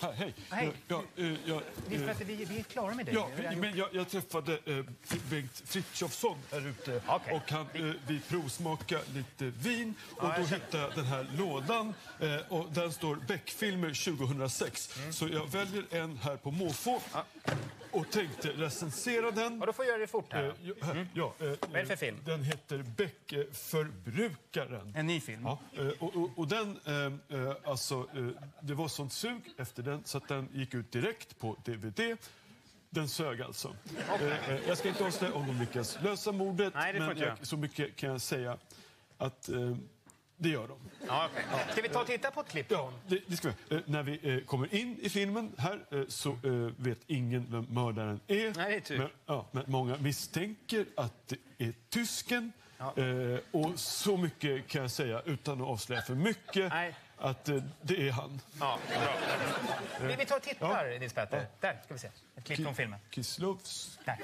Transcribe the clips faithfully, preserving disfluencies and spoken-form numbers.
här, hej. Hej. Ja, eh, ja, Vi, för att vi, vi är klara med dig. Ja, men jag, jag träffade eh, Bengt Frithiofsson här ute. Okej. Och han, eh, vi provsmakade lite vin. Och Ja, då jag hittade jag den här lådan. Eh, och den står Beck-filmer tjugohundrasex. Mm. Så jag väljer en här på måfå. Ja. Och tänkte recensera den. Och då får jag göra det fort här. Eh, ja, här, Mm. ja, eh, Vad är det för film? Den heter Beck eh, Förbrukaren. En ny film? Ja, eh, och, och, och den, eh, eh, alltså, eh, det var sånt sug efter den så att den gick ut direkt på D V D. Den sög alltså. Okay. Eh, jag ska inte avslöja om de lyckas lösa mordet. Nej, det får men inte jag, så mycket kan jag säga att eh, det gör de. Ja, okay. Ja. Ska vi ta och titta på ett klipp? Ja, det, det ska vi. Eh, när vi eh, kommer in i filmen här eh, så eh, vet ingen vem mördaren är. Nej, det är typ. men, ja, men många misstänker att det är tysken. Ja. Eh, och så mycket kan jag säga utan att avslöja för mycket. Nej. Att eh, det är han. Ja, bra. Vi, vi tar och tittar, Ja. Nils Petter. Ja. Där ska vi se. Ett klipp Ki- från filmen. Kislovs. Där.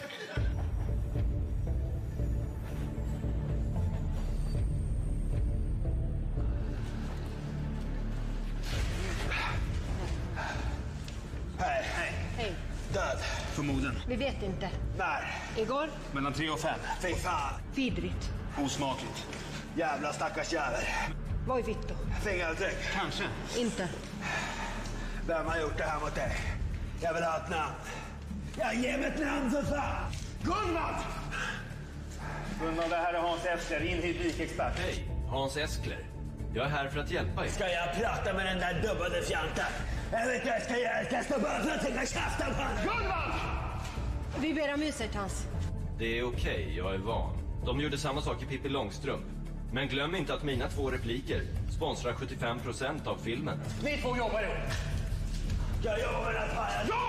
Hej. Hej. Död. Förmoden. Vi vet inte. När? Igår? Mellan tre och fem. Fy fan. Vidrigt. Osmakligt. Jävla stackars jävel. Voi vittu. Fingeravtryck. Kanske. Inte. Vem har gjort det här mot dig? Jag vill ha ett namn. Jag ger mig ett namn för fan. Gunvald! Gunvald, det här är Hans Eskler, inhyrd likexpert. Hej, Hans Eskler. Jag är här för att hjälpa er. Ska jag prata med den där dubbade fjanten? Jag vet vad jag ska göra. Jag ska stå bara för att tänka käften på honom. Gunvald! Vi ber om ursäkt, Hans. Det är okej, jag är van. De gjorde samma sak i Pippi Långstrump. Men glöm inte att mina två repliker sponsrar sjuttiofem procent av filmen. Ni två jobbar ihop. Jag jobbar med att fara.